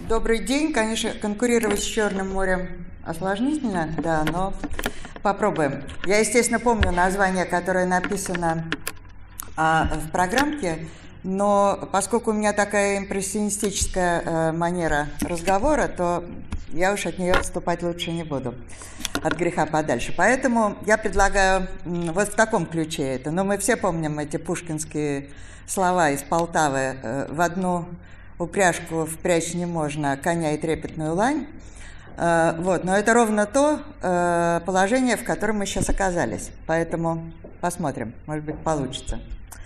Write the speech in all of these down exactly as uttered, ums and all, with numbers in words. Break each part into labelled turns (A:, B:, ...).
A: Добрый день. Конечно, конкурировать с Черным морем осложнительно, да, но попробуем. Я, естественно, помню название, которое написано а, в программке, но поскольку у меня такая импрессионистическая а, манера разговора, то я уж от нее отступать лучше не буду, от греха подальше. Поэтому я предлагаю вот в таком ключе это. Но мы все помним эти пушкинские слова из Полтавы: в одну упряжку впрячь не можно коня и трепетную лань. Вот. Но это ровно то положение, в котором мы сейчас оказались. Поэтому посмотрим, может быть, получится.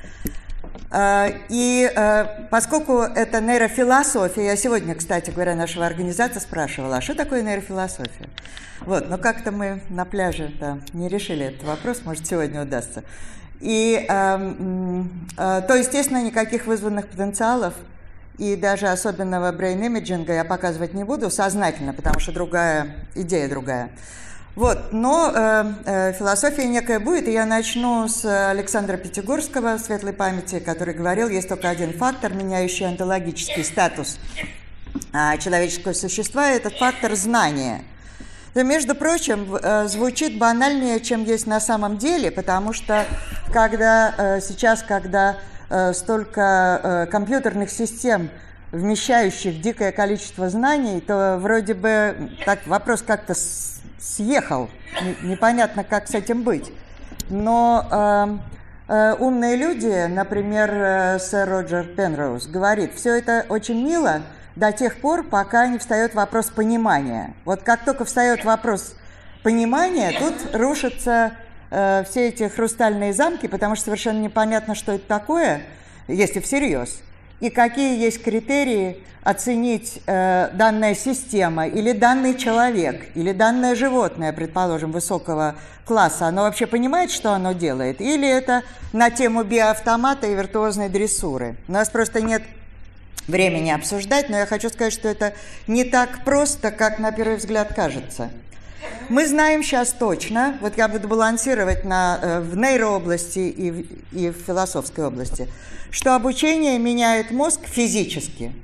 A: И поскольку это нейрофилософия, я сегодня, кстати говоря, нашего организатора спрашивала, а что такое нейрофилософия? Вот, но как-то мы на пляже да, не решили этот вопрос, может, сегодня удастся. И э, э, то, естественно, никаких вызванных потенциалов и даже особенного брейн-имиджинга я показывать не буду сознательно, потому что другая идея другая. Вот, но э, э, философия некая будет, и я начну с Александра Пятигорского, светлой памяти, который говорил, есть только один фактор, меняющий онтологический статус э, человеческого существа, и этот фактор знания. Это, между прочим, э, звучит банальнее, чем есть на самом деле, потому что когда, э, сейчас, когда э, столько э, компьютерных систем, вмещающих дикое количество знаний, то вроде бы так вопрос как-то съехал, непонятно, как с этим быть. Но э, э, умные люди, например, э, сэр Роджер Пенроуз, говорит, все это очень мило до тех пор, пока не встает вопрос понимания. Вот как только встает вопрос понимания, тут рушатся э, все эти хрустальные замки, потому что совершенно непонятно, что это такое, если всерьез. И какие есть критерии оценить э, данная система или данный человек, или данное животное, предположим, высокого класса, оно вообще понимает, что оно делает? Или это на тему биоавтомата и виртуозной дрессуры? У нас просто нет времени обсуждать, но я хочу сказать, что это не так просто, как на первый взгляд кажется. Мы знаем сейчас точно, вот я буду балансировать на, в нейрообласти и в, и в философской области, что обучение меняет мозг физически.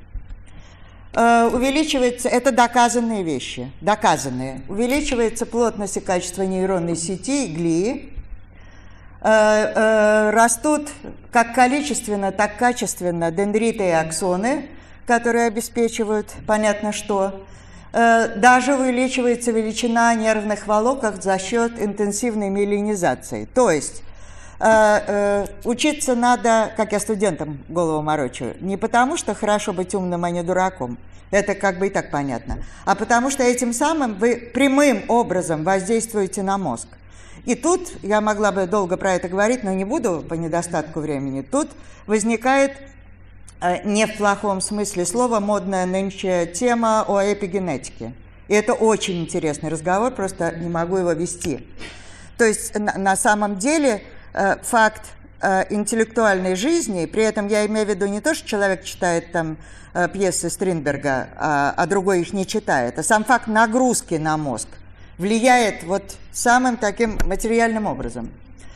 A: Э, увеличивается, это доказанные вещи, доказанные. Увеличивается плотность и качество нейронной сети и глии. Э, э, растут как количественно, так качественно дендриты и аксоны, которые обеспечивают понятно что. Даже увеличивается величина нервных волокон за счет интенсивной миелинизации. То есть э, э, учиться надо, как я студентам голову морочу, не потому что хорошо быть умным, а не дураком, это как бы и так понятно, а потому что этим самым вы прямым образом воздействуете на мозг. И тут, я могла бы долго про это говорить, но не буду по недостатку времени, тут возникает не в плохом смысле слова, модная нынче тема о эпигенетике. И это очень интересный разговор, просто не могу его вести. То есть на, на самом деле э, факт э, интеллектуальной жизни, при этом я имею в виду не то, что человек читает там э, пьесы Стринберга, а, а другой их не читает, а сам факт нагрузки на мозг влияет вот самым таким материальным образом.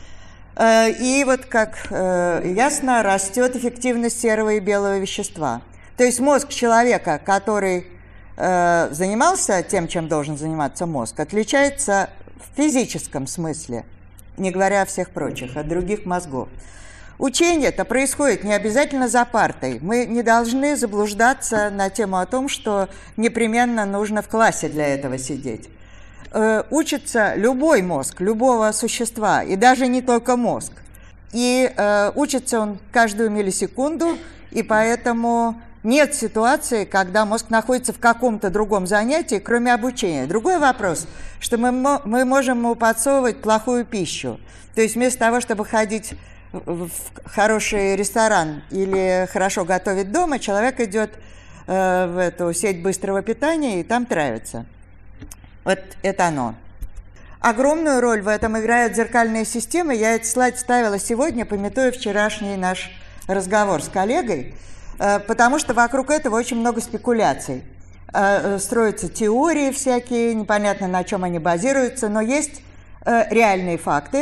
A: И вот, как э, ясно, растет эффективность серого и белого вещества. То есть мозг человека, который э, занимался тем, чем должен заниматься мозг, отличается в физическом смысле, не говоря о всех прочих, от других мозгов. Учение это происходит не обязательно за партой. Мы не должны заблуждаться на тему о том, что непременно нужно в классе для этого сидеть. Учится любой мозг, любого существа, и даже не только мозг. И э, учится он каждую миллисекунду, и поэтому нет ситуации, когда мозг находится в каком-то другом занятии, кроме обучения. Другой вопрос, что мы, мы можем ему подсовывать плохую пищу. То есть вместо того, чтобы ходить в хороший ресторан или хорошо готовить дома, человек идет э, в эту сеть быстрого питания и там травится. Вот это оно. Огромную роль в этом играют зеркальные системы. Я этот слайд ставила сегодня, памятуя вчерашний наш разговор с коллегой, потому что вокруг этого очень много спекуляций. Строятся теории всякие, непонятно на чем они базируются, но есть реальные факты.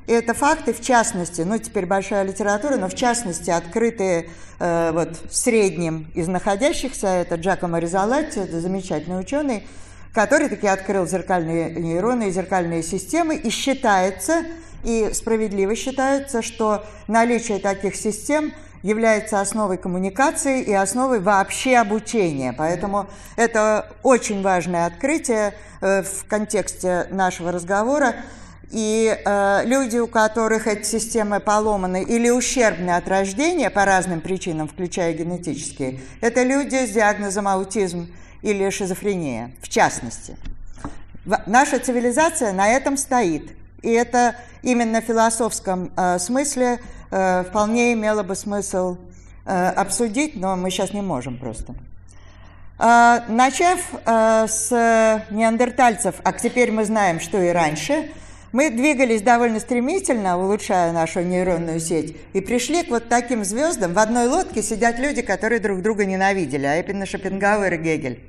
A: И это факты, в частности, ну теперь большая литература, но в частности открытые э, вот в среднем из находящихся, это Джакомо Ризолатти, это замечательный ученый, который таки открыл зеркальные нейроны и зеркальные системы, и считается, и справедливо считается, что наличие таких систем является основой коммуникации и основой вообще обучения. Поэтому это очень важное открытие э, в контексте нашего разговора. И э, люди, у которых эти системы поломаны или ущербны от рождения по разным причинам, включая генетические, это люди с диагнозом аутизм или шизофрения, в частности. В, наша цивилизация на этом стоит. И это именно в философском э, смысле э, вполне имело бы смысл э, обсудить, но мы сейчас не можем просто. Э, начав э, с неандертальцев, а теперь мы знаем, что и раньше, мы двигались довольно стремительно, улучшая нашу нейронную сеть, и пришли к вот таким звездам. В одной лодке сидят люди, которые друг друга ненавидели, а именно Шопенгауэр и Гегель.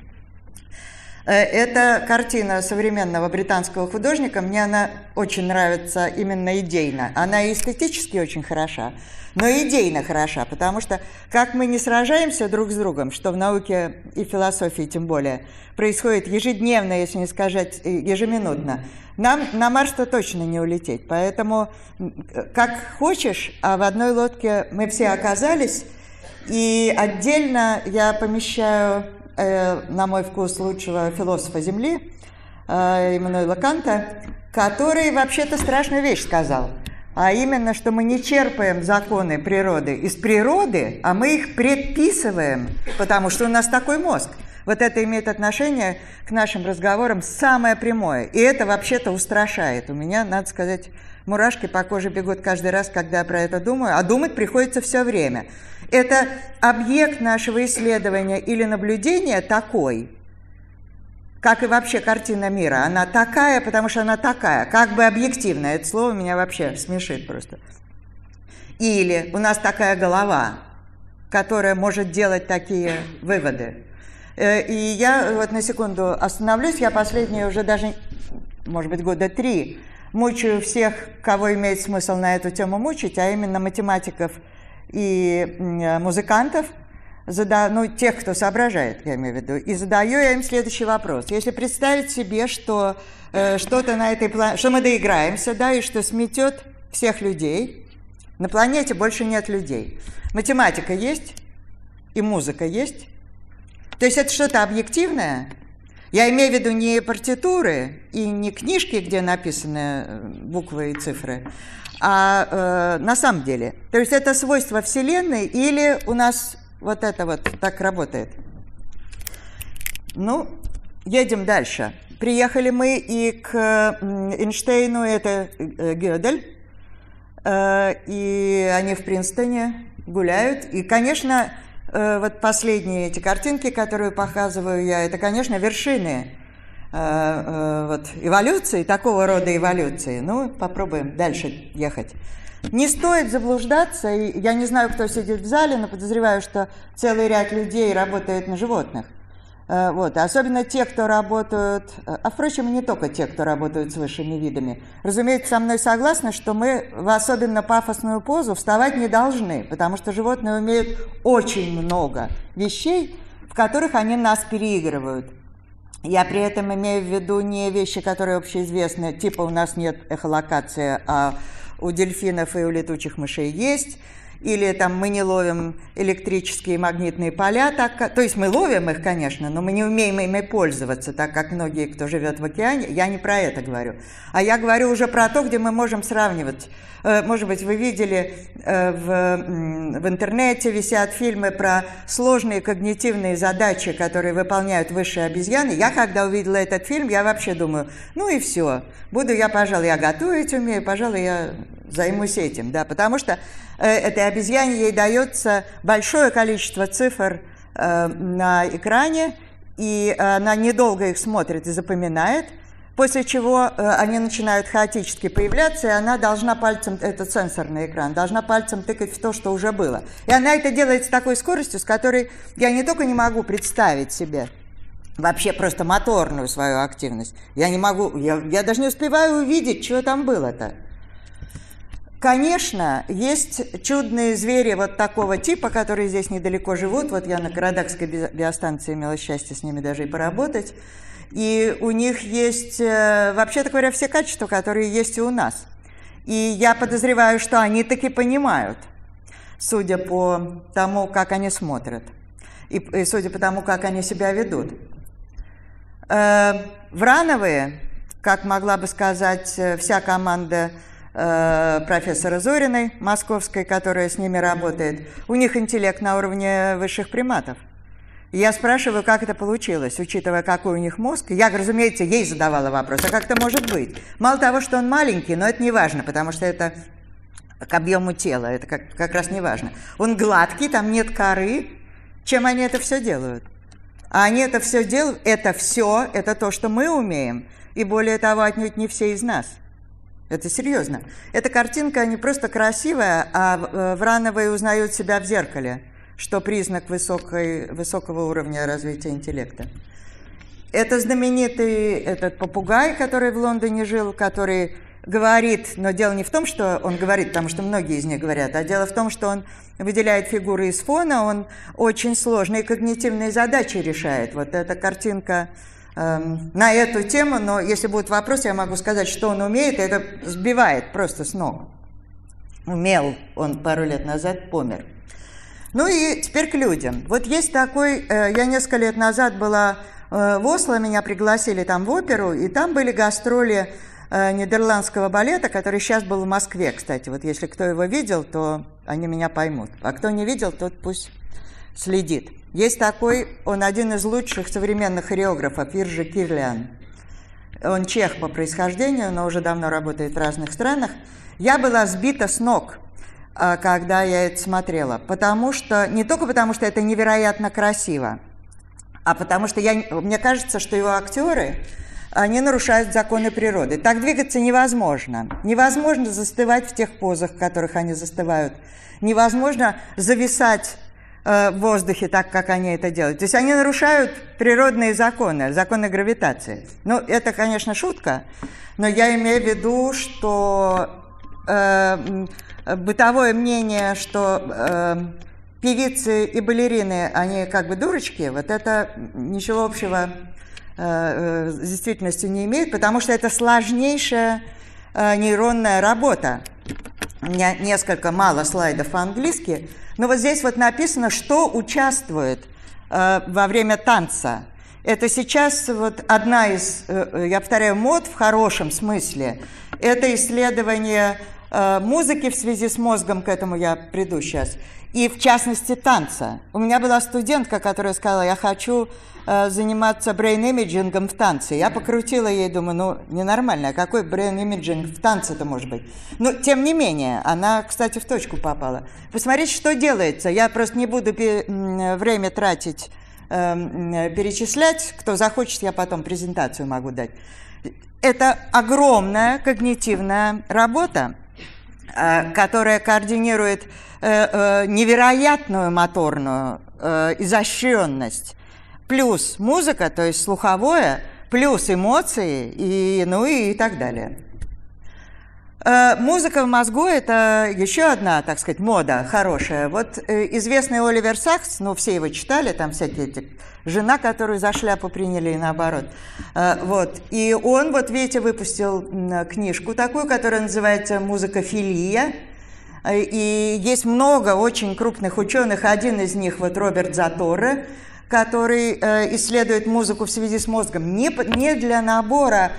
A: Это картина современного британского художника, мне она очень нравится именно идейно. Она и эстетически очень хороша, но и идейно хороша, потому что как мы не сражаемся друг с другом, что в науке и философии тем более происходит ежедневно, если не сказать ежеминутно, нам на Марс-то точно не улететь. Поэтому как хочешь, а в одной лодке мы все оказались, и отдельно я помещаю, на мой вкус, лучшего философа Земли, Иммануэла Канта, который вообще-то страшную вещь сказал, а именно, что мы не черпаем законы природы из природы, а мы их предписываем, потому что у нас такой мозг. Вот это имеет отношение к нашим разговорам самое прямое, и это вообще-то устрашает. У меня, надо сказать, мурашки по коже бегут каждый раз, когда я про это думаю, а думать приходится все время. Это объект нашего исследования или наблюдения такой, как и вообще картина мира. Она такая, потому что она такая, как бы объективная. Это слово меня вообще смешит просто. Или у нас такая голова, которая может делать такие выводы. И я вот на секунду остановлюсь, я последние уже даже, может быть, года три мучаю всех, кого имеет смысл на эту тему мучить, а именно математиков и музыкантов, зада... ну, тех, кто соображает, я имею в виду, и задаю я им следующий вопрос. Если представить себе, что э, что-то на этой планете, что мы доиграемся, да, и что сметет всех людей, на планете больше нет людей. Математика есть, и музыка есть. То есть это что-то объективное. Я имею в виду не партитуры и не книжки, где написаны буквы и цифры, а э, на самом деле. То есть это свойство Вселенной или у нас вот это вот так работает? Ну, едем дальше. Приехали мы и к Эйнштейну, это Гёдель, э, и они в Принстоне гуляют. И, конечно, э, вот последние эти картинки, которые показываю я, это, конечно, вершины э, э, вот, эволюции, такого рода эволюции. Ну, попробуем дальше ехать. Не стоит заблуждаться, и я не знаю, кто сидит в зале, но подозреваю, что целый ряд людей работает на животных. Вот. Особенно те, кто работают, а впрочем, и не только те, кто работают с высшими видами. Разумеется, со мной согласны, что мы в особенно пафосную позу вставать не должны, потому что животные умеют очень много вещей, в которых они нас переигрывают. Я при этом имею в виду не вещи, которые общеизвестны, типа у нас нет эхолокации, а у дельфинов и у летучих мышей есть, или там мы не ловим электрические и магнитные поля, так, то есть мы ловим их, конечно, но мы не умеем ими пользоваться, так как многие, кто живет в океане, я не про это говорю, а я говорю уже про то, где мы можем сравнивать. Может быть, вы видели, в, в интернете висят фильмы про сложные когнитивные задачи, которые выполняют высшие обезьяны. Я, когда увидела этот фильм, я вообще думаю, ну и все, буду я, пожалуй, я готовить умею, пожалуй, я займусь этим, да, потому что этой обезьяне ей дается большое количество цифр э, на экране, и она недолго их смотрит и запоминает, после чего э, они начинают хаотически появляться, и она должна пальцем, это сенсорный экран, должна пальцем тыкать в то, что уже было. И она это делает с такой скоростью, с которой я не только не могу представить себе вообще просто моторную свою активность, я не могу, я, я даже не успеваю увидеть, что там было-то. конечно, есть чудные звери вот такого типа, которые здесь недалеко живут. Вот я на Карадакской биостанции имела счастье с ними даже и поработать. И у них есть, вообще-то говоря, все качества, которые есть и у нас. И я подозреваю, что они таки понимают, судя по тому, как они смотрят, и, и судя по тому, как они себя ведут. Э, Врановые, как могла бы сказать вся команда э, профессора Зориной, московской, которая с ними работает, у них интеллект на уровне высших приматов. Я спрашиваю, как это получилось, учитывая, какой у них мозг. Я, разумеется, ей задавала вопрос, а как это может быть? Мало того, что он маленький, но это не важно, потому что это к объему тела, это как, как раз не важно. Он гладкий, там нет коры. Чем они это все делают? А они это все делают, это все, это то, что мы умеем, и более того, отнюдь не все из нас. Это серьезно. Эта картинка не просто красивая, а Врановые узнают себя в зеркале, что признак высокой, высокого уровня развития интеллекта. Это знаменитый этот попугай, который в Лондоне жил, который говорит, но дело не в том, что он говорит, потому что многие из них говорят, а дело в том, что он выделяет фигуры из фона, он очень сложные когнитивные задачи решает. Вот эта картинка э, на эту тему, но если будут вопросы, я могу сказать, что он умеет, и это сбивает просто с ног. Умел он пару лет назад, помер. Ну и теперь к людям. Вот есть такой, э, я несколько лет назад была э, в Осло, меня пригласили там в оперу, и там были гастроли э, нидерландского балета, который сейчас был в Москве, кстати. Вот если кто его видел, то они меня поймут. А кто не видел, тот пусть следит. Есть такой, он один из лучших современных хореографов, Иржи Кирлиан. Он чех по происхождению, но уже давно работает в разных странах. Я была сбита с ног, когда я это смотрела, потому что, не только потому, что это невероятно красиво, а потому что я, мне кажется, что его актеры, они нарушают законы природы. Так двигаться невозможно. Невозможно застывать в тех позах, в которых они застывают. Невозможно зависать э, в воздухе так, как они это делают. То есть они нарушают природные законы, законы гравитации. Ну, это, конечно, шутка, но я имею в виду, что э, бытовое мнение, что э, певицы и балерины, они как бы дурочки, вот это ничего общего э, э, с действительностью не имеет, потому что это сложнейшая э, нейронная работа. У меня несколько мало слайдов по-английски, но вот здесь вот написано, что участвует э, во время танца. Это сейчас вот одна из, э, я повторяю, мод в хорошем смысле. Это исследование музыки в связи с мозгом, к этому я приду сейчас, и в частности танца. У меня была студентка, которая сказала, я хочу э, заниматься брейн-имиджингом в танце. Я покрутила ей, думаю, ну, ненормально, а какой брейн-имиджинг в танце-то может быть? Но, тем не менее, она, кстати, в точку попала. Посмотрите, что делается. Я просто не буду время тратить, э, перечислять. Кто захочет, я потом презентацию могу дать. Это огромная когнитивная работа, которая координирует э, э, невероятную моторную э, изощренность, плюс музыка, то есть слуховое, плюс эмоции, и, ну и, и так далее. Э, музыка в мозгу – это еще одна, так сказать, мода хорошая. Вот э, известный Оливер Сакс, ну все его читали, там всякие эти, жена, которую за шляпу приняли и наоборот. Э, вот. И он, вот видите, выпустил э, книжку такую, которая называется «Музыкофилия». Э, и есть много очень крупных ученых, один из них вот Роберт Заторре, который э, исследует музыку в связи с мозгом не, не для набора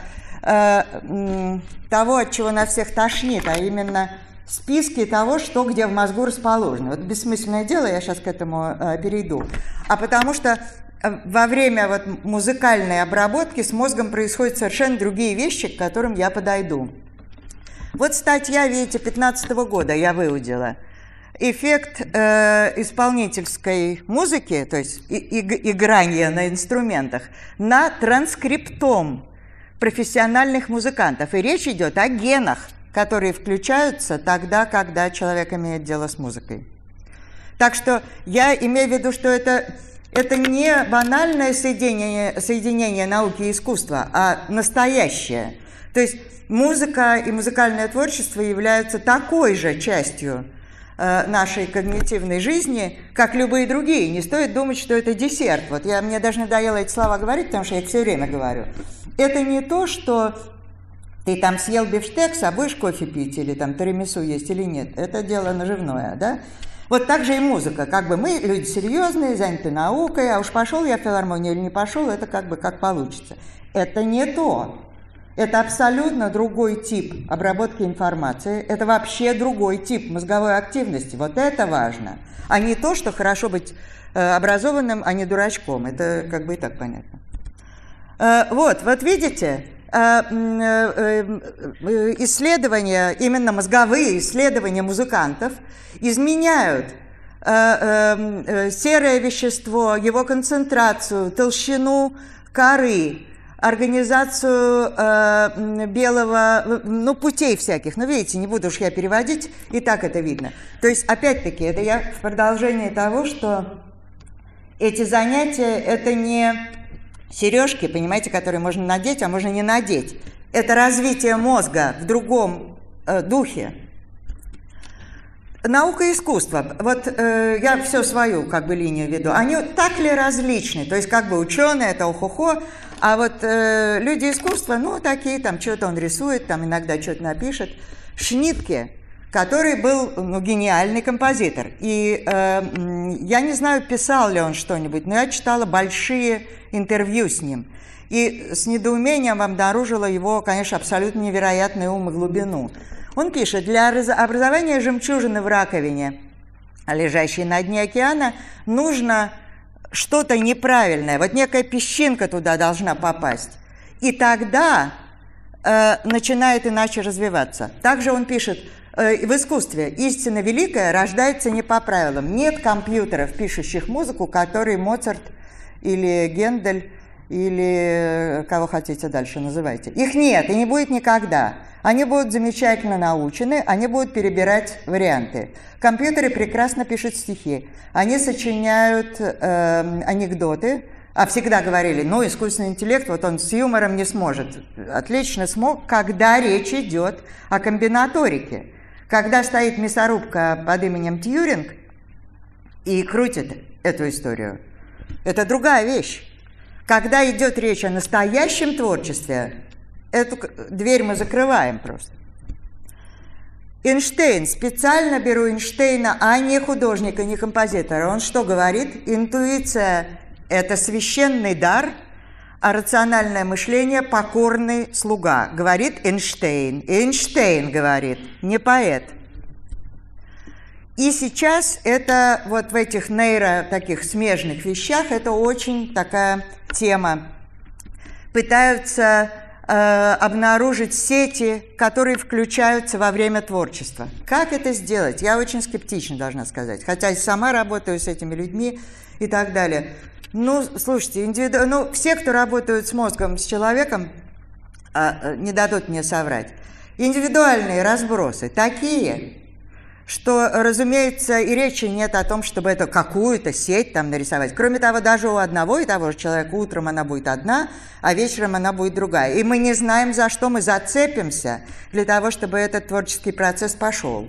A: того, от чего на всех тошнит, а именно списки того, что где в мозгу расположено. Вот бессмысленное дело, я сейчас к этому э, перейду. А потому что во время вот музыкальной обработки с мозгом происходят совершенно другие вещи, к которым я подойду. Вот статья, видите, пятнадцатого года я выудила. Эффект э, исполнительской музыки, то есть и, и, играния на инструментах, на транскриптом профессиональных музыкантов. И речь идет о генах, которые включаются тогда, когда человек имеет дело с музыкой. Так что я имею в виду, что это это не банальное соединение, соединение науки и искусства, а настоящее. То есть музыка и музыкальное творчество являются такой же частью э, нашей когнитивной жизни, как любые другие. Не стоит думать, что это десерт. Вот я, мне даже надоело эти слова говорить, потому что я их все время говорю. Это не то, что ты там съел бифштекс, а будешь кофе пить, или там тирамису есть, или нет. Это дело наживное, да? Вот так же и музыка. Как бы мы люди серьезные, заняты наукой, а уж пошел я в филармонию или не пошел, это как бы как получится. Это не то. Это абсолютно другой тип обработки информации. Это вообще другой тип мозговой активности. Вот это важно. А не то, что хорошо быть образованным, а не дурачком. Это как бы и так понятно. Вот, вот видите, исследования, именно мозговые исследования музыкантов изменяют серое вещество, его концентрацию, толщину коры, организацию э, белого, ну, путей всяких. Ну, видите, не буду уж я переводить, и так это видно. То есть, опять-таки, это я в продолжении того, что эти занятия – это не сережки, понимаете, которые можно надеть, а можно не надеть. Это развитие мозга в другом э, духе. Наука и искусство. Вот э, я все свою как бы линию веду. Они так ли различны? То есть как бы ученые это охо-хо, а вот э, люди искусства, ну такие там что-то он рисует, там иногда что-то напишет. Шнитке, который был ну, гениальный композитор. И э, я не знаю, писал ли он что-нибудь, но я читала большие интервью с ним. И с недоумением обнаружила его, конечно, абсолютно невероятный ум и глубину. Он пишет: для образования жемчужины в раковине, лежащей на дне океана, нужно что-то неправильное. Вот некая песчинка туда должна попасть. И тогда э, начинает иначе развиваться. Также он пишет: э, в искусстве истина великая рождается не по правилам. Нет компьютеров, пишущих музыку, которые Моцарт или Гендель, или кого хотите дальше называйте. Их нет и не будет никогда. Они будут замечательно научены, они будут перебирать варианты. Компьютеры прекрасно пишут стихи, они сочиняют э, анекдоты, а всегда говорили, ну, искусственный интеллект, вот он с юмором не сможет. Отлично смог, когда речь идет о комбинаторике. Когда стоит мясорубка под именем Тьюринг и крутит эту историю, это другая вещь. Когда идет речь о настоящем творчестве, эту дверь мы закрываем просто. Эйнштейн, специально беру Эйнштейна, а не художника, не композитора. Он что говорит? Интуиция – это священный дар, а рациональное мышление – покорный слуга. Говорит Эйнштейн. Эйнштейн говорит, не поэт. И сейчас это вот в этих нейро таких смежных вещах это очень такая тема. Пытаются э, обнаружить сети, которые включаются во время творчества. Как это сделать? Я очень скептична, должна сказать. Хотя и сама работаю с этими людьми и так далее. Ну, слушайте, индивиду... ну, все, кто работают с мозгом, с человеком, э, не дадут мне соврать. Индивидуальные разбросы такие, что, разумеется, и речи нет о том, чтобы это какую-то сеть там нарисовать. Кроме того, даже у одного и того же человека утром она будет одна, а вечером она будет другая. И мы не знаем, за что мы зацепимся для того, чтобы этот творческий процесс пошел.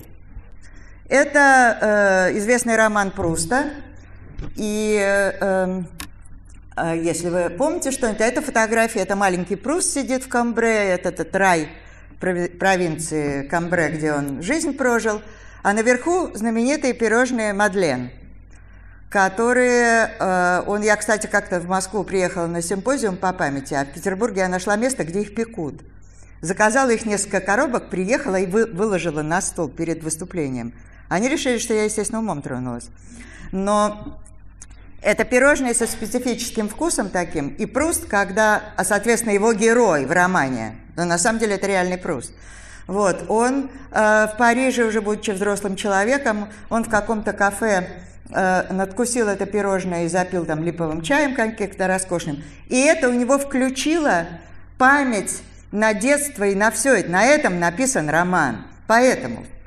A: Это э, известный роман Пруста. И э, э, если вы помните что-нибудь, это фотография, это маленький Пруст сидит в Камбре, это этот рай провинции Камбре, где он жизнь прожил. А наверху знаменитые пирожные Мадлен, которые, э, он, я, кстати, как-то в Москву приехала на симпозиум по памяти, а в Петербурге я нашла место, где их пекут. Заказала их несколько коробок, приехала и вы, выложила на стол перед выступлением. Они решили, что я, естественно, умом тронулась. Но это пирожные со специфическим вкусом таким, и Пруст, когда, а, соответственно, его герой в романе, но на самом деле это реальный Пруст. Вот, он э, в Париже, уже будучи взрослым человеком, он в каком-то кафе э, надкусил это пирожное и запил там липовым чаем каким-то роскошным. И это у него включило память на детство и на все это. На этом написан роман. Поэтому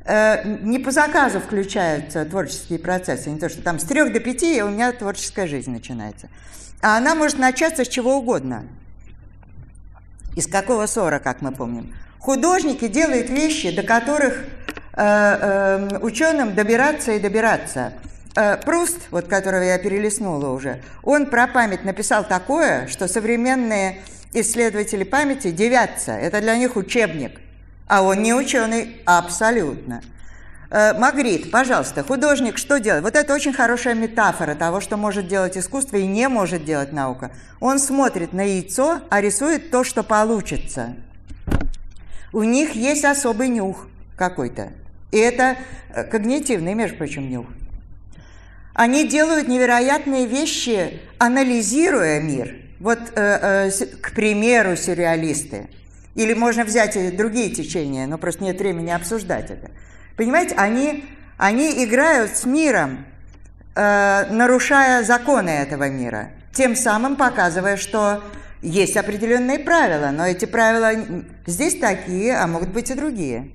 A: не по заказу включаются творческие процессы, не то, что там с трех до пяти у меня творческая жизнь начинается. А она может начаться с чего угодно. Из какого ссора, как мы помним. Художники делают вещи, до которых э, э, ученым добираться и добираться. Э, Пруст, вот которого я перелистнула уже, он про память написал такое, что современные исследователи памяти дивятся. Это для них учебник. А он не ученый абсолютно. Магрит, пожалуйста, художник что делает? Вот это очень хорошая метафора того, что может делать искусство и не может делать наука. Он смотрит на яйцо, а рисует то, что получится. У них есть особый нюх какой-то. И это когнитивный, между прочим, нюх. Они делают невероятные вещи, анализируя мир. Вот, э, э, к примеру, сюрреалисты. Или можно взять и другие течения, но просто нет времени обсуждать это. Понимаете, они, они играют с миром, э, нарушая законы этого мира, тем самым показывая, что есть определенные правила, но эти правила здесь такие, а могут быть и другие.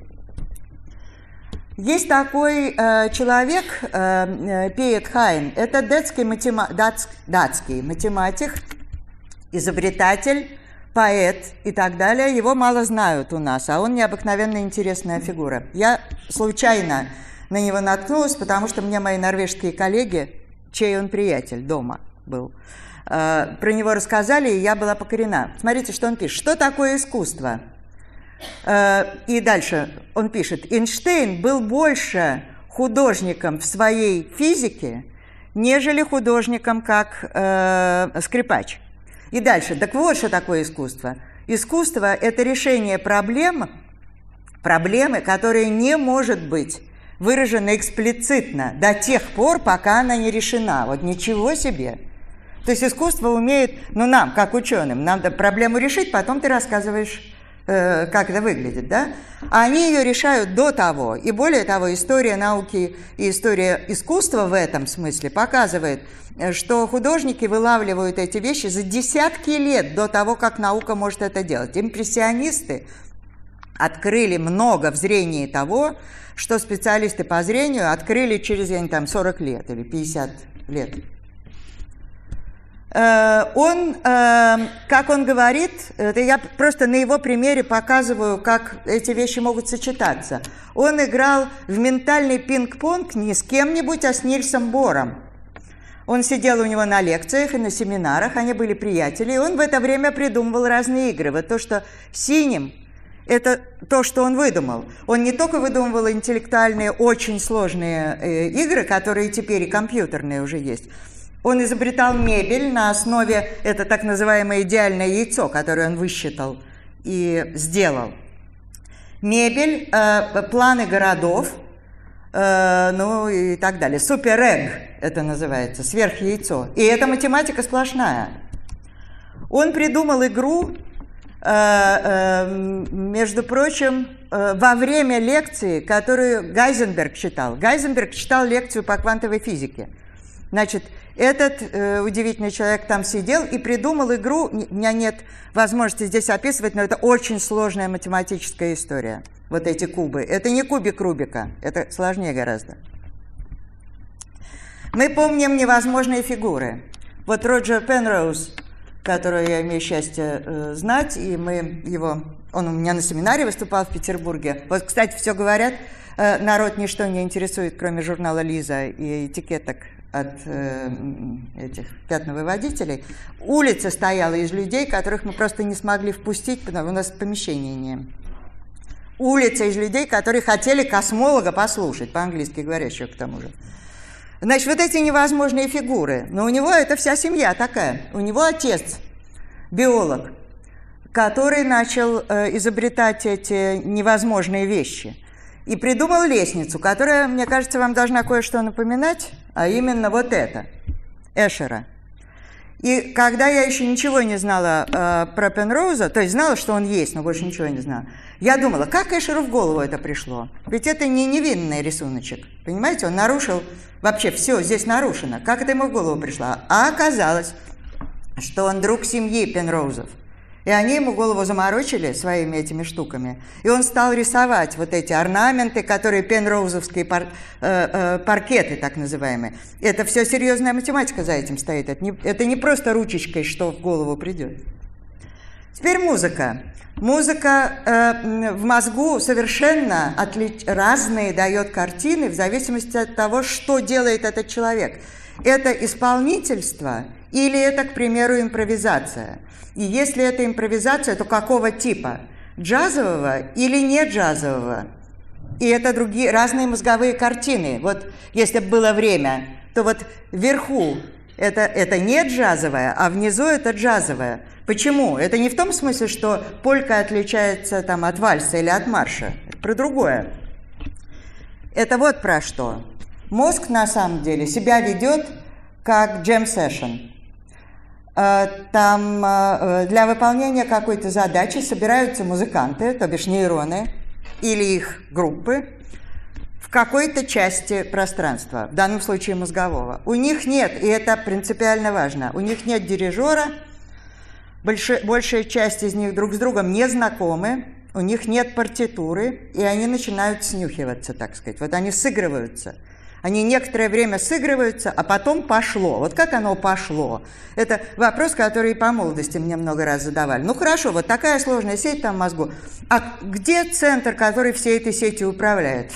A: Есть такой э, человек, э, Пиет Хайн, это датский, матема, датск, датский математик, изобретатель, поэт и так далее. Его мало знают у нас, а он необыкновенно интересная фигура. Я случайно на него наткнулась, потому что мне мои норвежские коллеги, чей он приятель дома был, э, про него рассказали, и я была покорена. Смотрите, что он пишет. Что такое искусство? Э, и дальше он пишет. Эйнштейн был больше художником в своей физике, нежели художником как э, скрипач. И дальше. Так вот, что такое искусство. Искусство – это решение проблем, проблемы, которая не может быть выражена эксплицитно до тех пор, пока она не решена. Вот ничего себе. То есть искусство умеет, ну нам, как ученым, надо проблему решить, потом ты рассказываешь, э, как это выглядит, да? А они ее решают до того. И более того, история науки и история искусства в этом смысле показывает, что художники вылавливают эти вещи за десятки лет до того, как наука может это делать. Импрессионисты открыли много в зрении того, что специалисты по зрению открыли через, я не знаю, сорок лет или пятьдесят лет. Он, как он говорит, это я просто на его примере показываю, как эти вещи могут сочетаться. Он играл в ментальный пинг-понг не с кем-нибудь, а с Нильсом Бором. Он сидел у него на лекциях и на семинарах, они были приятели, и он в это время придумывал разные игры. Вот то, что синим, это то, что он выдумал. Он не только выдумывал интеллектуальные, очень сложные э, игры, которые теперь и компьютерные уже есть. Он изобретал мебель на основе, это так называемое идеальное яйцо, которое он высчитал и сделал. Мебель, э, планы городов, э, ну и так далее. Суперэг это называется, сверхяйцо. И это математика сплошная. Он придумал игру, между прочим, во время лекции, которую Гайзенберг читал. Гайзенберг читал лекцию по квантовой физике. Значит, этот э, удивительный человек там сидел и придумал игру. У меня нет возможности здесь описывать, но это очень сложная математическая история. Вот эти кубы. Это не кубик Рубика, это сложнее гораздо. Мы помним невозможные фигуры. Вот Роджер Пенроуз, которого я имею счастье э, знать, и мы его, он у меня на семинаре выступал в Петербурге. Вот, кстати, все говорят, э, народ ничто не интересует, кроме журнала «Лиза» и этикеток от э, этих пятновыводителей. Улица стояла из людей, которых мы просто не смогли впустить, потому что у нас помещения не. Улица из людей, которые хотели космолога послушать, по-английски говорящего к тому же. Значит, вот эти невозможные фигуры. Но у него это вся семья такая. У него отец, биолог, который начал э, изобретать эти невозможные вещи. И придумал лестницу, которая, мне кажется, вам должна кое-что напоминать, а именно вот это, Эшера. И когда я еще ничего не знала э, про Пенроуза, то есть знала, что он есть, но больше ничего не знала, я думала, как Эшеру в голову это пришло? Ведь это не невинный рисуночек, понимаете? Он нарушил, вообще все здесь нарушено. Как это ему в голову пришло? А оказалось, что он друг семьи Пенроузов. И они ему голову заморочили своими этими штуками. И он стал рисовать вот эти орнаменты, которые пенроузовские пар, э, э, паркеты, так называемые. Это все серьезная математика за этим стоит. Это не, это не просто ручечкой, что в голову придет. Теперь музыка. Музыка э, в мозгу совершенно отлич... разные дает картины в зависимости от того, что делает этот человек. Это исполнительство или это, к примеру, импровизация. И если это импровизация, то какого типа? Джазового или не джазового? И это другие разные мозговые картины. Вот если бы было время, то вот вверху это, это не джазовое, а внизу это джазовое. Почему? Это не в том смысле, что полька отличается там, от вальса или от марша. Это про другое. Это вот про что. Мозг на самом деле себя ведет как джем-сессион. Там для выполнения какой-то задачи собираются музыканты, то бишь нейроны или их группы, в какой-то части пространства, в данном случае мозгового. У них нет, и это принципиально важно, у них нет дирижера, больше, большая часть из них друг с другом не знакомы, у них нет партитуры, и они начинают снюхиваться, так сказать. Вот они сыгрываются. Они некоторое время сыгрываются, а потом пошло. Вот как оно пошло? Это вопрос, который и по молодости мне много раз задавали. Ну хорошо, вот такая сложная сеть там в мозгу. А где центр, который всей этой сетью управляет?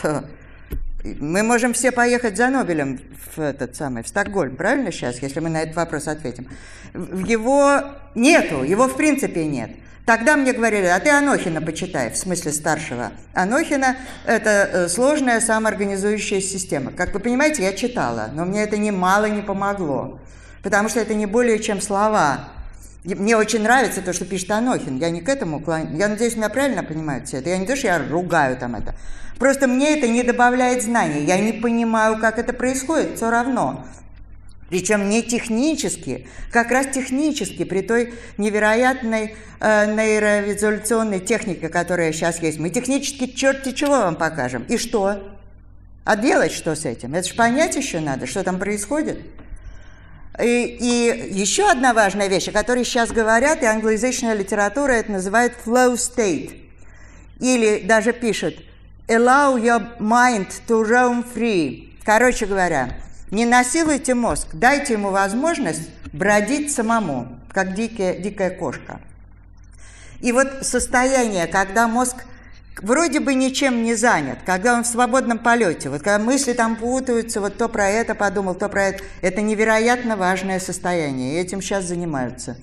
A: Мы можем все поехать за Нобелем в этот самый, в Стокгольм, правильно сейчас, если мы на этот вопрос ответим? Его нету, его в принципе нет. Тогда мне говорили, а ты Анохина почитай, в смысле старшего. Анохина – это сложная самоорганизующая система. Как вы понимаете, я читала, но мне это немало не помогло, потому что это не более чем слова. Мне очень нравится то, что пишет Анохин, я не к этому клоню. Я надеюсь, меня правильно понимают все это. Я не то, что я ругаю там это. Просто мне это не добавляет знаний. Я не понимаю, как это происходит, все равно. Причем не технически, как раз технически, при той невероятной э, нейровизуляционной технике, которая сейчас есть. Мы технически черти чего вам покажем. И что? А делать что с этим? Это же понять еще надо, что там происходит. И, и еще одна важная вещь, о которой сейчас говорят, и англоязычная литература это называет flow state. Или даже пишет allow your mind to roam free. Короче говоря, не насилуйте мозг, дайте ему возможность бродить самому, как дикая, дикая кошка. И вот состояние, когда мозг вроде бы ничем не занят, когда он в свободном полете, вот когда мысли там путаются, вот то про это подумал, то про это, это невероятно важное состояние, и этим сейчас занимаются.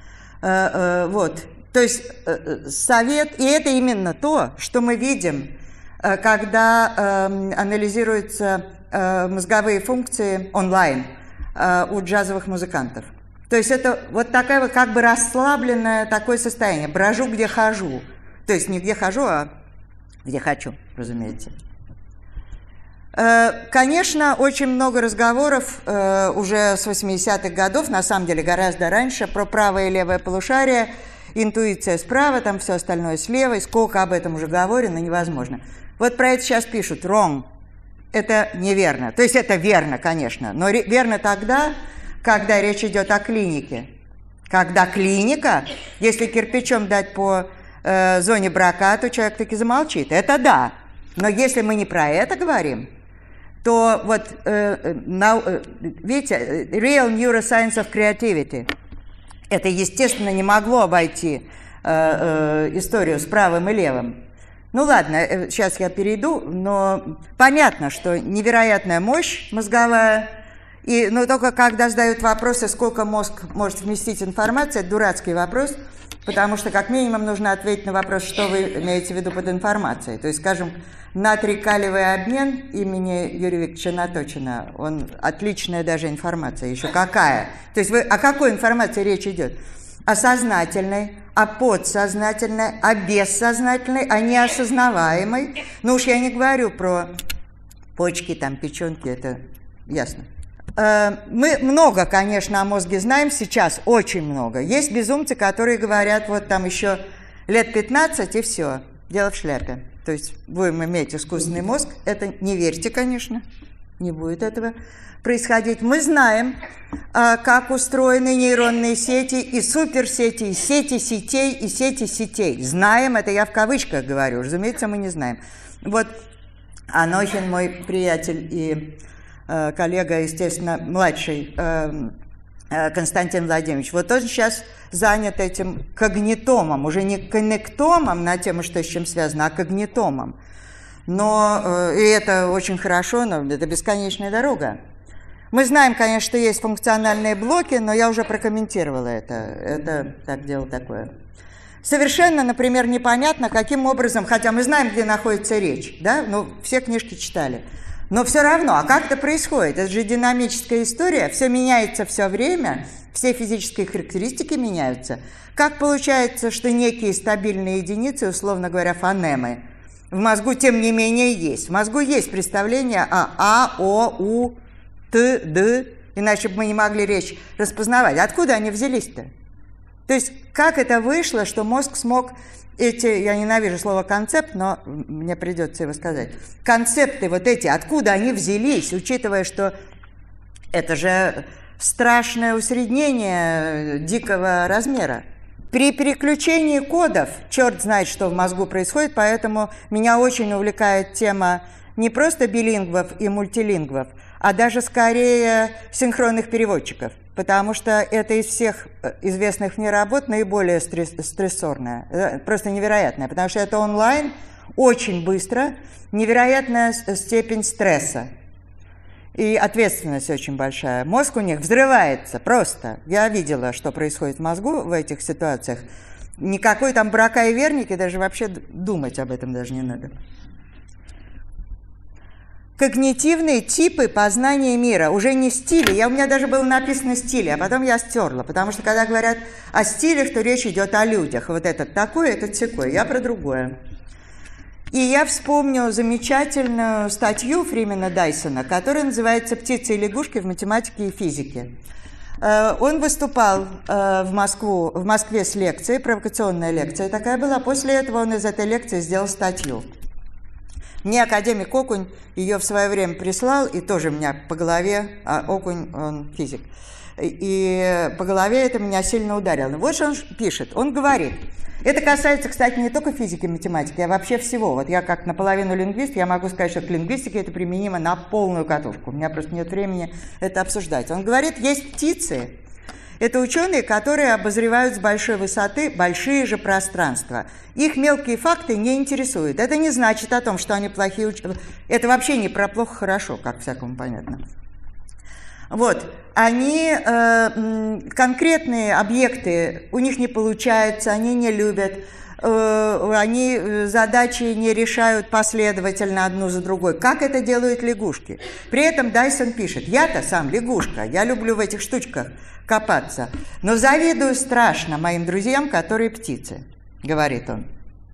A: Вот, то есть совет, и это именно то, что мы видим, когда анализируются мозговые функции онлайн у джазовых музыкантов. То есть это вот такое вот как бы расслабленное такое состояние. Брожу, где хожу. То есть не где хожу, а где хочу, разумеется. Конечно, очень много разговоров уже с восьмидесятых годов, на самом деле гораздо раньше, про правое и левое полушарие, интуиция справа, там все остальное слева, и сколько об этом уже говорено, невозможно. Вот про это сейчас пишут wrong. Это неверно. То есть это верно, конечно, но верно тогда, когда речь идет о клинике. Когда клиника, если кирпичом дать по э, зоне брака, то человек таки замолчит. Это да. Но если мы не про это говорим, то вот, э, на, э, видите, real neuroscience of creativity, это, естественно, не могло обойти э, э, историю с правым и левым. Ну ладно, сейчас я перейду, но понятно, что невероятная мощь мозговая, и, но только когда задают вопросы, сколько мозг может вместить информации, это дурацкий вопрос, потому что как минимум нужно ответить на вопрос, что вы имеете в виду под информацией. То есть, скажем, натрий-калиевый обмен имени Юрия Викторовича Наточина, он отличная даже информация, еще какая. То есть вы, о какой информации речь идет? О сознательной, о подсознательной, о бессознательной, о неосознаваемой. Ну уж я не говорю про почки, там, печенки, это ясно. Мы много, конечно, о мозге знаем сейчас, очень много. Есть безумцы, которые говорят, вот там еще лет пятнадцать и все, дело в шляпе. То есть будем иметь искусственный мозг, это не верьте, конечно. не будет этого происходить. Мы знаем, как устроены нейронные сети и суперсети, и сети сетей, и сети сетей. Знаем, это я в кавычках говорю, разумеется, мы не знаем. Вот Анохин, мой приятель и э, коллега, естественно, младший э, э, Константин Владимирович, вот он сейчас занят этим когнитомом, уже не коннектомом на тему, что с чем связано, а когнитомом. Но, э, и это очень хорошо, но это бесконечная дорога. Мы знаем, конечно, что есть функциональные блоки, но я уже прокомментировала это. Это так, дело такое. Совершенно, например, непонятно, каким образом, хотя мы знаем, где находится речь, да, ну, все книжки читали, но все равно, а как это происходит? Это же динамическая история, все меняется все время, все физические характеристики меняются. Как получается, что некие стабильные единицы, условно говоря, фонемы, в мозгу, тем не менее, есть? В мозгу есть представление о А, О, У, Т, Д, иначе бы мы не могли речь распознавать. Откуда они взялись-то? То есть, как это вышло, что мозг смог эти, я ненавижу слово концепт, но мне придется его сказать, концепты вот эти, откуда они взялись, учитывая, что это же страшное усреднение дикого размера. При переключении кодов, черт знает, что в мозгу происходит, поэтому меня очень увлекает тема не просто билингвов и мультилингвов, а даже скорее синхронных переводчиков, потому что это из всех известных мне работ наиболее стресс, стрессорная, просто невероятная, потому что это онлайн, очень быстро, невероятная степень стресса. И ответственность очень большая. Мозг у них взрывается просто. Я видела, что происходит в мозгу в этих ситуациях. Никакой там брака и верники, даже вообще думать об этом даже не надо. Когнитивные типы познания мира, уже не стили. Я, у меня даже было написано стили, а потом я стерла, потому что когда говорят о стилях, то речь идет о людях. Вот этот такой, этот сякой. Я про другое. И я вспомню замечательную статью Фримена Дайсона, которая называется «Птицы и лягушки в математике и физике». Он выступал в, Москву, в Москве с лекцией, провокационная лекция такая была. После этого он из этой лекции сделал статью. Мне академик Окунь ее в свое время прислал, и тоже меня по голове, а Окунь, он физик, и по голове это меня сильно ударило. Вот что он пишет, он говорит, это касается, кстати, не только физики и математики, а вообще всего. Вот я как наполовину лингвист, я могу сказать, что к лингвистике это применимо на полную катушку. У меня просто нет времени это обсуждать. Он говорит, есть птицы. Это ученые, которые обозревают с большой высоты большие же пространства. Их мелкие факты не интересуют. Это не значит о том, что они плохие ученые. Это вообще не про плохо-хорошо, как всякому понятно. Вот. Они, э, конкретные объекты, у них не получается, они не любят, э, они задачи не решают последовательно одну за другой. Как это делают лягушки? При этом Дайсон пишет, я-то сам лягушка, я люблю в этих штучках копаться, но завидую страшно моим друзьям, которые птицы, говорит он.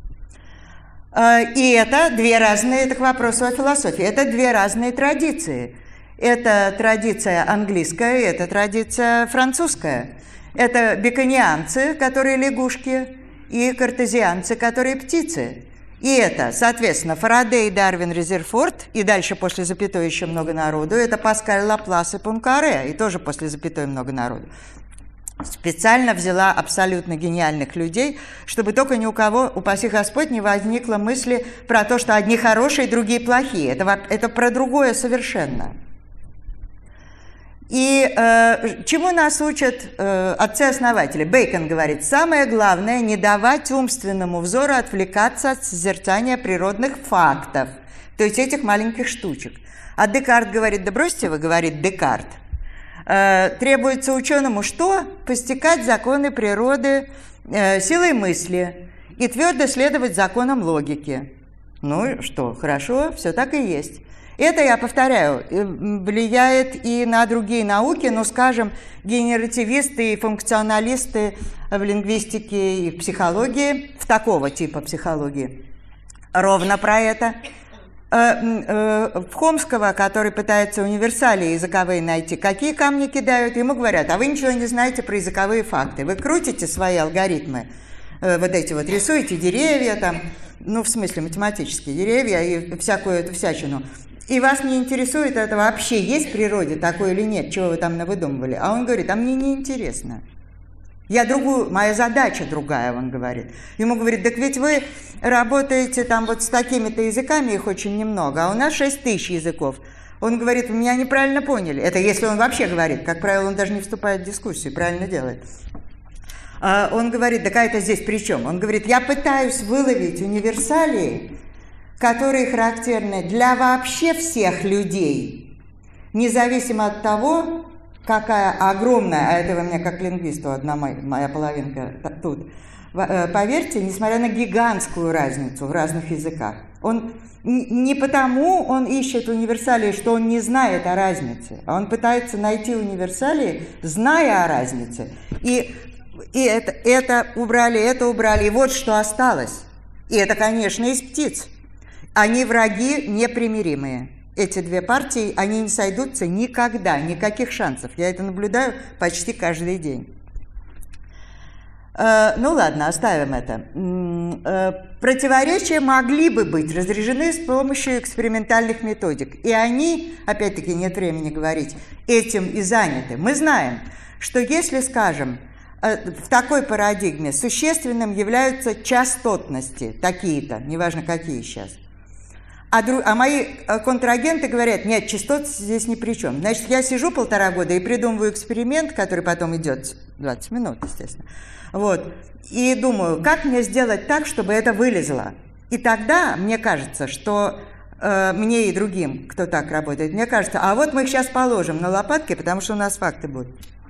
A: И это две разные, это к вопросу о философии, это две разные традиции. Это традиция английская, это традиция французская. Это беконианцы, которые лягушки, и картезианцы, которые птицы. И это, соответственно, Фарадей, Дарвин, Резерфорд, и дальше после запятой еще много народу, это Паскаль, Лаплас и Пуанкаре, и тоже после запятой много народу. Специально взяла абсолютно гениальных людей, чтобы только ни у кого, упаси Господь, не возникло мысли про то, что одни хорошие, другие плохие. Это, это про другое совершенно. И э, чему нас учат э, отцы-основатели? Бейкон говорит, самое главное не давать умственному взору отвлекаться от созерцания природных фактов, то есть этих маленьких штучек. А Декарт говорит, да бросьте вы, говорит Декарт, э, требуется ученому что? Постигать законы природы э, силой мысли и твердо следовать законам логики. Ну что, хорошо, все так и есть. Это, я повторяю, влияет и на другие науки, но, скажем, генеративисты и функционалисты в лингвистике и в психологии, в такого типа психологии, ровно про это. В Хомского, который пытается универсалии языковые найти, какие камни кидают, ему говорят, а вы ничего не знаете про языковые факты, вы крутите свои алгоритмы, вот эти вот, рисуете деревья там, ну, в смысле, математические деревья и всякую эту всячину, и вас не интересует, это вообще есть в природе такое или нет, чего вы там навыдумывали. А он говорит, а мне не интересно. Я другую, моя задача другая, он говорит. Ему говорит, так ведь вы работаете там вот с такими-то языками, их очень немного, а у нас шесть тысяч языков. Он говорит, вы меня неправильно поняли. Это если он вообще говорит, как правило, он даже не вступает в дискуссию, правильно делает. А он говорит, да какая-то здесь при чем? Он говорит, я пытаюсь выловить универсалии, которые характерны для вообще всех людей, независимо от того, какая огромная, а это у меня как лингвисту одна моя, моя половинка тут, поверьте, несмотря на гигантскую разницу в разных языках, он не потому он ищет универсалии, что он не знает о разнице, а он пытается найти универсалии, зная о разнице. И, и это, это убрали, это убрали, и вот что осталось. И это, конечно, из птиц. Они враги непримиримые. Эти две партии, они не сойдутся никогда, никаких шансов. Я это наблюдаю почти каждый день. Э, ну ладно, оставим это. Э, противоречия могли бы быть разрешены с помощью экспериментальных методик. И они, опять-таки, нет времени говорить, этим и заняты. Мы знаем, что если, скажем, э, в такой парадигме существенным являются частотности, такие-то, неважно какие сейчас, А, дру... а мои контрагенты говорят, нет, частоты здесь ни при чем. Значит, я сижу полтора года и придумываю эксперимент, который потом идет двадцать минут, естественно. Вот. И думаю, как мне сделать так, чтобы это вылезло. И тогда мне кажется, что э, мне и другим, кто так работает, мне кажется, а вот мы их сейчас положим на лопатки, потому что у нас факты будут.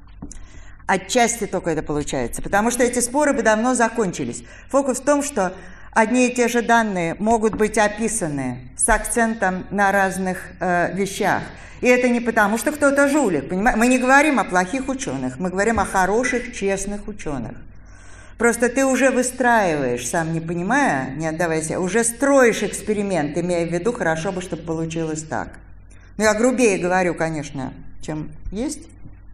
A: Отчасти только это получается, потому что эти споры бы давно закончились. Фокус в том, что одни и те же данные могут быть описаны с акцентом на разных э, вещах. И это не потому, что кто-то жулик. Понимаете? Мы не говорим о плохих ученых, мы говорим о хороших, честных ученых. Просто ты уже выстраиваешь, сам не понимая, не отдавайся, уже строишь эксперимент, имея в виду, хорошо бы, чтобы получилось так. Ну, я грубее говорю, конечно, чем есть.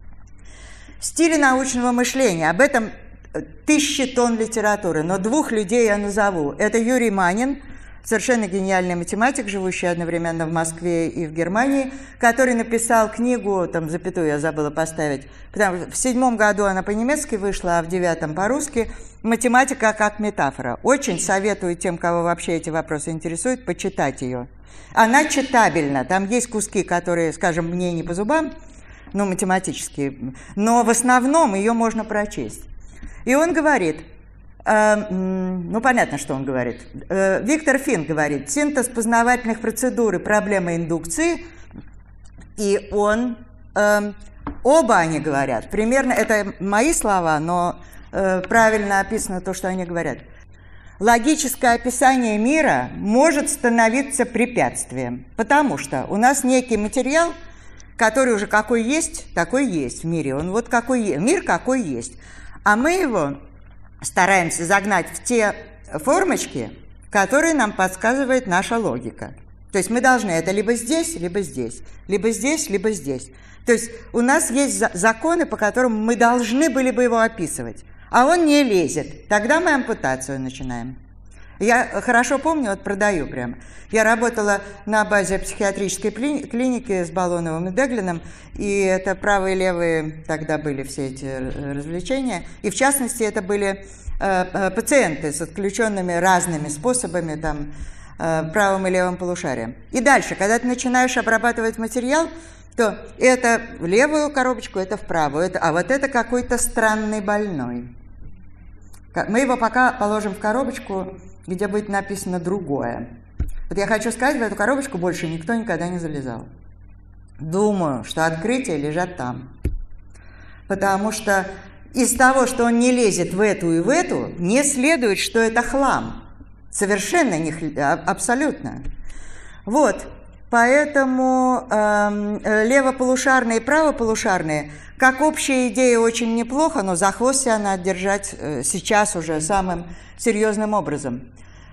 A: Стили научного мышления. Об этом тысячи тонн литературы, но двух людей я назову. Это Юрий Манин, совершенно гениальный математик, живущий одновременно в Москве и в Германии, который написал книгу, там запятую я забыла поставить, потому что в седьмом году она по-немецки вышла, а в девятом по-русски, «Математика как метафора». Очень советую тем, кого вообще эти вопросы интересуют, почитать ее. Она читабельна, там есть куски, которые, скажем, мне не по зубам, ну, математические, но в основном ее можно прочесть. И он говорит, э, ну, понятно, что он говорит. Э, Виктор Финк говорит, синтез познавательных процедур и проблемы индукции, и он, э, оба они говорят, примерно, это мои слова, но э, правильно описано то, что они говорят. Логическое описание мира может становиться препятствием, потому что у нас некий материал, который уже какой есть, такой есть в мире, он вот какой есть, мир какой есть. А мы его стараемся загнать в те формочки, которые нам подсказывает наша логика. То есть мы должны это либо здесь, либо здесь, либо здесь, либо здесь. То есть у нас есть законы, по которым мы должны были бы его описывать, а он не лезет. Тогда мы ампутацию начинаем. Я хорошо помню, вот продаю прямо. Я работала на базе психиатрической клиники с Баллоновым и Деглиным, и это правые и левые тогда были все эти развлечения. И в частности, это были э, пациенты с отключенными разными способами, там, э, правым и левым полушарием. И дальше, когда ты начинаешь обрабатывать материал, то это в левую коробочку, это в правую, это, а вот это какой-то странный больной. Мы его пока положим в коробочку, где будет написано другое. Вот я хочу сказать, в эту коробочку больше никто никогда не залезал. Думаю, что открытия лежат там. Потому что из того, что он не лезет в эту и в эту, не следует, что это хлам. Совершенно не хлам, абсолютно. Вот, поэтому э, левополушарные и правополушарные, как общая идея, очень неплохо, но за хвост себя надо держать э, сейчас уже самым серьезным образом.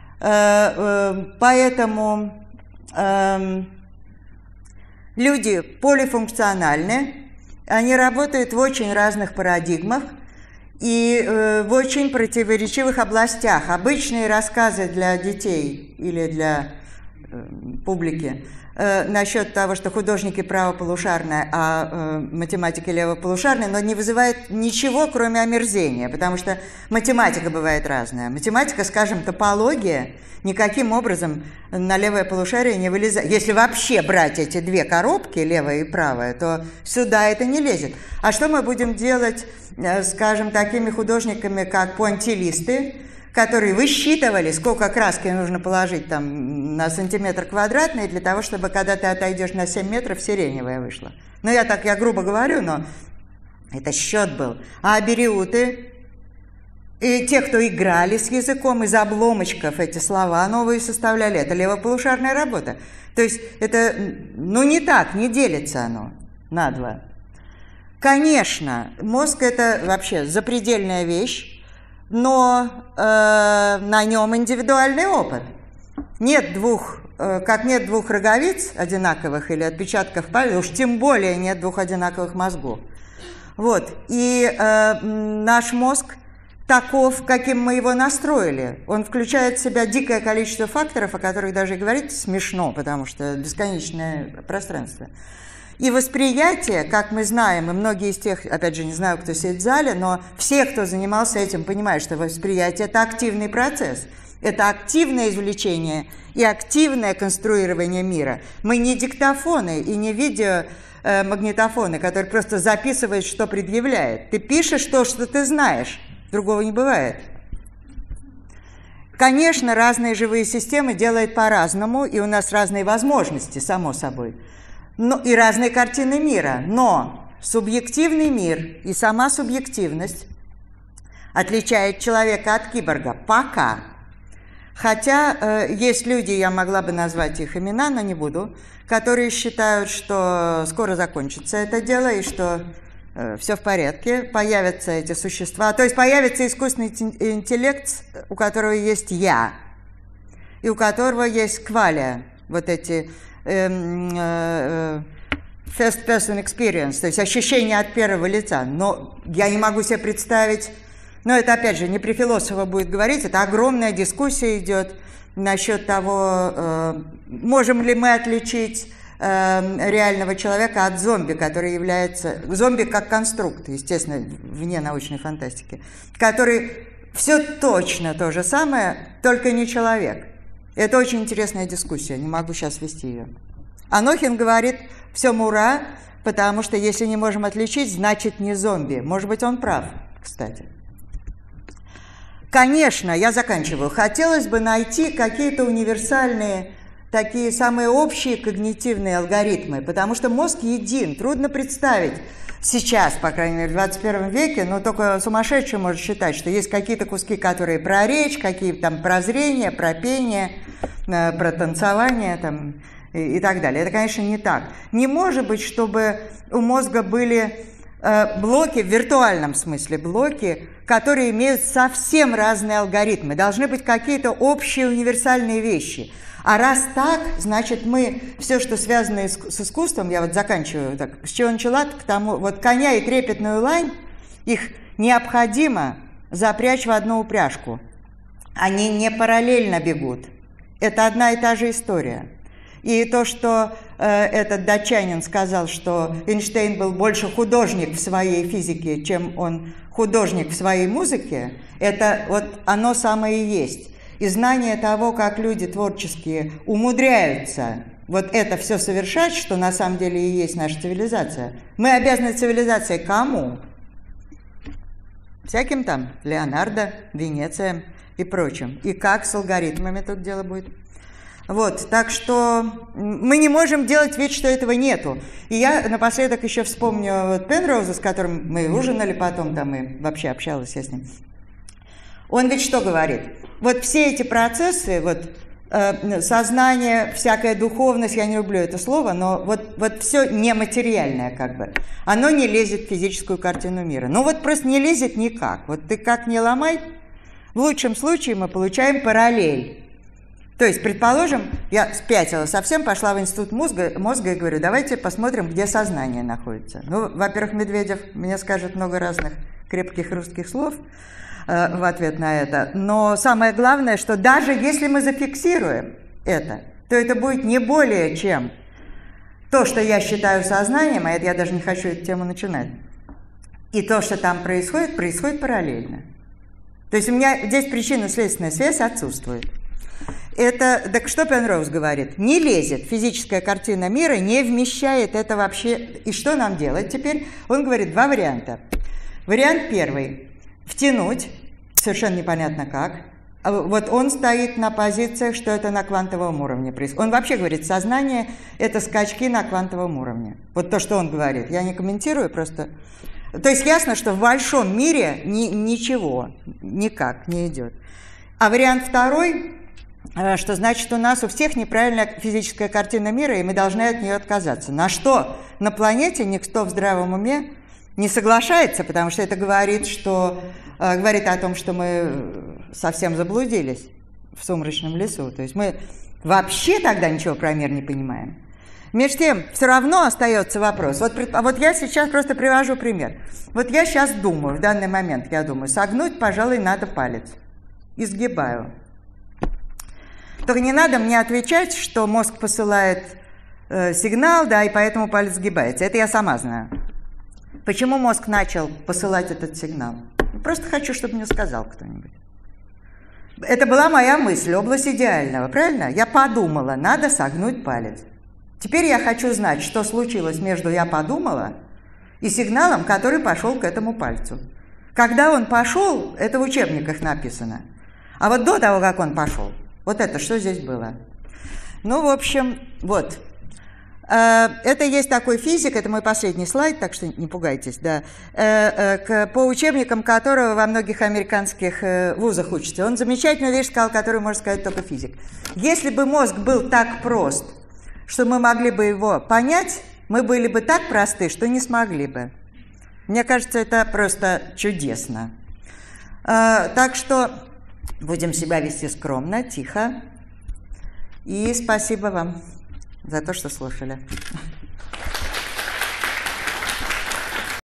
A: Поэтому э, люди полифункциональны, они работают в очень разных парадигмах и э, в очень противоречивых областях. Обычные рассказы для детей или для э, публики э, насчет того, что художники правополушарные, а э, математики левополушарные, но не вызывает ничего, кроме омерзения, потому что математика бывает разная. Математика, скажем, топология, никаким образом на левое полушарие не вылезает. Если вообще брать эти две коробки, левая и правая, то сюда это не лезет. А что мы будем делать, скажем, такими художниками, как пуантилисты, которые высчитывали, сколько краски нужно положить там на сантиметр квадратный для того, чтобы, когда ты отойдешь на семь метров, сиреневая вышла. Ну, я так, я грубо говорю, но это счет был. А абериуты... И те, кто играли с языком, из обломочков эти слова новые составляли, это левополушарная работа. То есть это, ну, не так, не делится оно на два. Конечно, мозг – это вообще запредельная вещь, но э, на нем индивидуальный опыт. Нет двух, э, как нет двух роговиц одинаковых или отпечатков пальцев, уж тем более нет двух одинаковых мозгов. Вот, и э, наш мозг таков, каким мы его настроили. Он включает в себя дикое количество факторов, о которых даже и говорить смешно, потому что бесконечное пространство. И восприятие, как мы знаем, и многие из тех, опять же, не знаю, кто сидит в зале, но все, кто занимался этим, понимают, что восприятие – это активный процесс. Это активное извлечение и активное конструирование мира. Мы не диктофоны и не видеомагнитофоны, которые просто записывают, что предъявляет. Ты пишешь то, что ты знаешь. Другого не бывает. Конечно, разные живые системы делают по-разному, и у нас разные возможности, само собой, но, и разные картины мира. Но субъективный мир и сама субъективность отличает человека от киборга пока. Хотя э, есть люди, я могла бы назвать их имена, но не буду, которые считают, что скоро закончится это дело и что все в порядке, появятся эти существа, то есть появится искусственный интеллект, у которого есть «я», и у которого есть квалия, вот эти э, э, first person experience, то есть ощущение от первого лица. Но я не могу себе представить, но это опять же не при философа будет говорить, это огромная дискуссия идет насчет того, э, можем ли мы отличить реального человека от зомби, который является... Зомби как конструкт, естественно, вне научной фантастики, который все точно то же самое, только не человек. Это очень интересная дискуссия, не могу сейчас вести ее. Анохин говорит, всем ура, потому что если не можем отличить, значит не зомби. Может быть, он прав, кстати. Конечно, я заканчиваю. Хотелось бы найти какие-то универсальные... такие самые общие когнитивные алгоритмы, потому что мозг един, трудно представить сейчас, по крайней мере, в двадцать первом веке, но только сумасшедший может считать, что есть какие-то куски, которые про речь, какие-то там про зрение, про пение, про танцевание там, и, и так далее. Это, конечно, не так. Не может быть, чтобы у мозга были э, блоки, в виртуальном смысле блоки, которые имеют совсем разные алгоритмы. Должны быть какие-то общие универсальные вещи. А раз так, значит, мы все, что связано с искусством, я вот заканчиваю так, с чего начала, к тому, вот коня и трепетную лань, их необходимо запрячь в одну упряжку. Они не параллельно бегут. Это одна и та же история. И то, что э, этот датчанин сказал, что Эйнштейн был больше художник в своей физике, чем он художник в своей музыке, это вот оно самое и есть. И знание того, как люди творческие умудряются вот это все совершать, что на самом деле и есть наша цивилизация. Мы обязаны цивилизации кому? Всяким там Леонардо, Венециям и прочим. И как с алгоритмами тут дело будет. Вот, так что мы не можем делать вид, что этого нету. И я напоследок еще вспомню вот Пенроуза, с которым мы ужинали потом, там и вообще общалась я с ним. Он ведь что говорит? Вот все эти процессы, вот э, сознание, всякая духовность, я не люблю это слово, но вот, вот все нематериальное как бы, оно не лезет в физическую картину мира. Ну вот просто не лезет никак. Вот ты как не ломай, в лучшем случае мы получаем параллель. То есть, предположим, я спятила совсем, пошла в институт мозга, мозга и говорю, давайте посмотрим, где сознание находится. Ну, во-первых, Медведев мне скажет много разных крепких русских слов э, в ответ на это. Но самое главное, что даже если мы зафиксируем это, то это будет не более чем то, что я считаю сознанием, а это я даже не хочу эту тему начинать, и то, что там происходит, происходит параллельно. То есть у меня здесь причинно-следственная связь отсутствует. Это, так что Пенроуз говорит? Не лезет физическая картина мира, не вмещает это вообще. И что нам делать теперь? Он говорит два варианта. Вариант первый. Втянуть, совершенно непонятно как. Вот он стоит на позициях, что это на квантовом уровне происходит. Он вообще говорит, сознание – это скачки на квантовом уровне. Вот то, что он говорит. Я не комментирую, просто… То есть ясно, что в большом мире ни, ничего, никак не идет. А вариант второй, что значит у нас у всех неправильная физическая картина мира, и мы должны от нее отказаться. На что на планете никто в здравом уме не соглашается, потому что это говорит, что, э, говорит о том, что мы совсем заблудились в сумрачном лесу. То есть мы вообще тогда ничего про мир не понимаем. Между тем, все равно остается вопрос. Вот, вот я сейчас просто привожу пример. Вот я сейчас думаю, в данный момент я думаю, согнуть, пожалуй, надо палец. Изгибаю. Только не надо мне отвечать, что мозг посылает э, сигнал, да, и поэтому палец сгибается. Это я сама знаю. Почему мозг начал посылать этот сигнал? Просто хочу, чтобы мне сказал кто-нибудь. Это была моя мысль, область идеального, правильно? Я подумала, надо согнуть палец. Теперь я хочу знать, что случилось между «я подумала» и сигналом, который пошел к этому пальцу. Когда он пошел, это в учебниках написано. А вот до того, как он пошел, вот это, что здесь было? Ну, в общем, вот. Это есть такой физик, это мой последний слайд, так что не пугайтесь, да, по учебникам которого во многих американских вузах учатся. Он замечательную вещь сказал, которую может сказать только физик. Если бы мозг был так прост, что мы могли бы его понять, мы были бы так просты, что не смогли бы. Мне кажется, это просто чудесно. Так что будем себя вести скромно, тихо. И спасибо вам за то, что слушали.